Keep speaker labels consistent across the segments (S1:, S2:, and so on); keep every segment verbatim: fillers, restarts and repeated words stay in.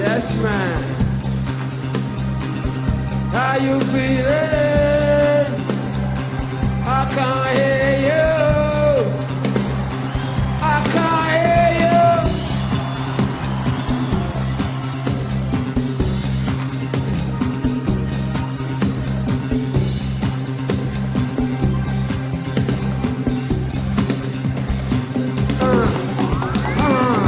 S1: Yes, man. How you feeling? I can't hear you. I can't hear you. Uh, uh.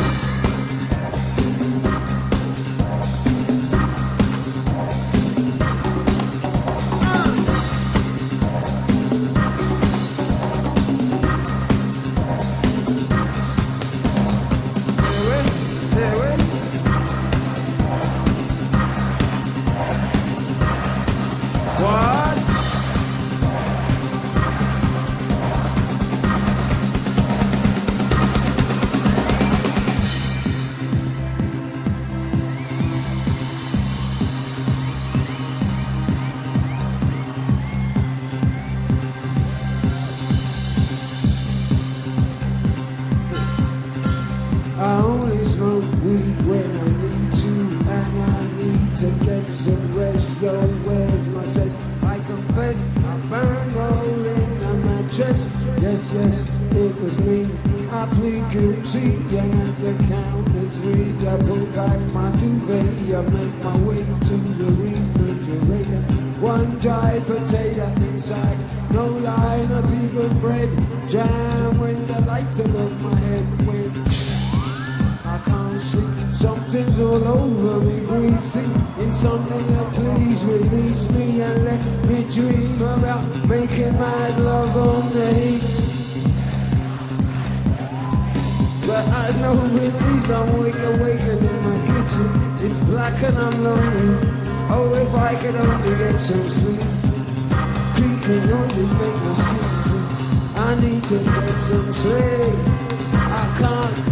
S1: I only smoke weed when I need to, and I need to get some rest. Yo, where's my sex? I confess, I burned a hole in the mattress. Yes, yes, it was me. I plead guilty, and at the count of three, I pull back my duvet. I make my way to the refrigerator. One dry potato inside, no lie, not even bread. Jam when the lights above my head went. I can't sleep, something's all over me, greasy. Insomnia, please release me and let me dream about making mad love on the heat. But I know release, I'm wake awakened in my kitchen. It's black and I'm lonely. Oh, if I could only get some sleep. Creaking noises make my skin creep. I need to get some sleep. I can't.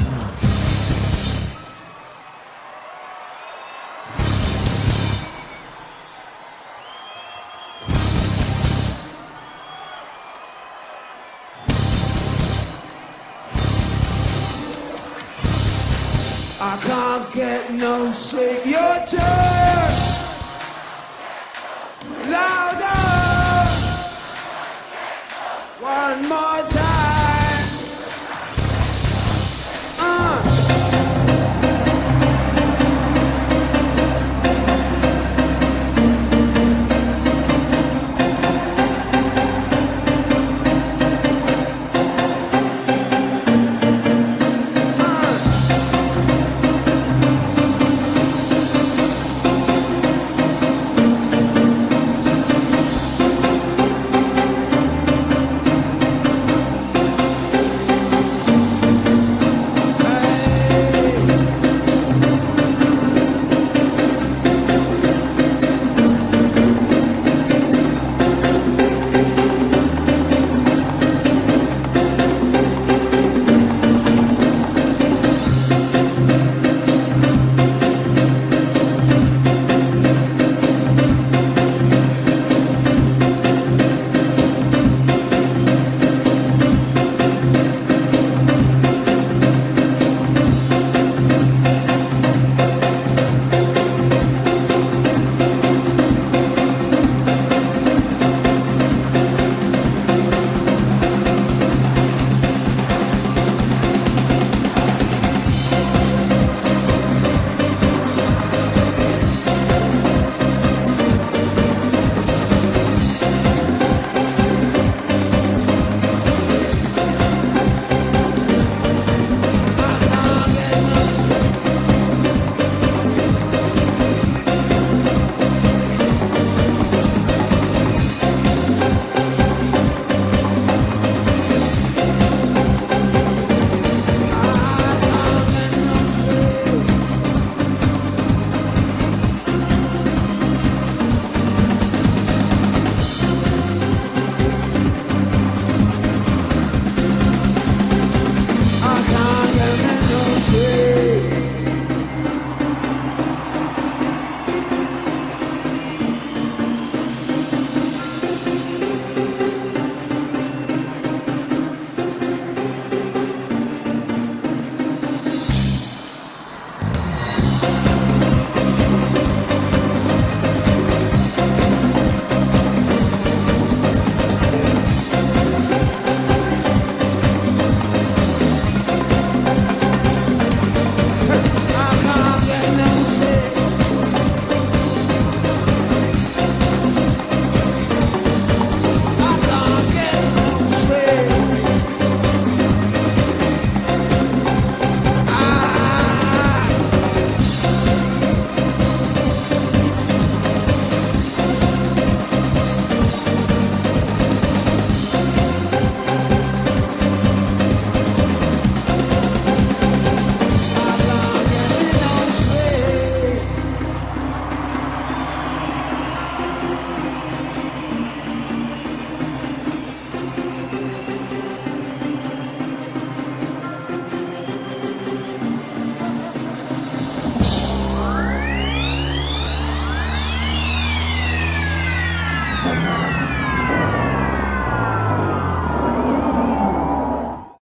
S1: I can't get no sleep. Your turn. Louder. One more time. Uh.